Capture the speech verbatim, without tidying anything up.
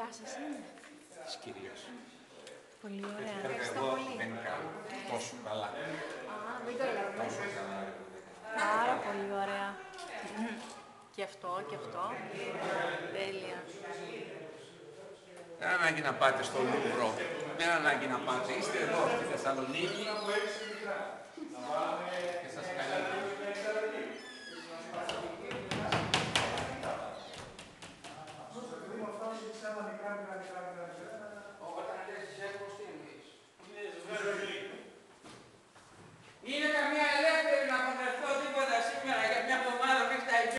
δικιά σας είναι? Της κυρίας. Πολύ ωραία. Ευχαριστώ πολύ. Δεν κάνω τόσο καλά. Α, μην το λέτε. Τόσο καλά. Πάρα πολύ ωραία. Και αυτό, και αυτό. Τέλεια. Δεν ανάγκη να πάτε στο Λούβρο. Δεν ανάγκη να πάτε. Είστε εδώ στη Θεσσαλονίκη και σας καλεί. Είναι καμία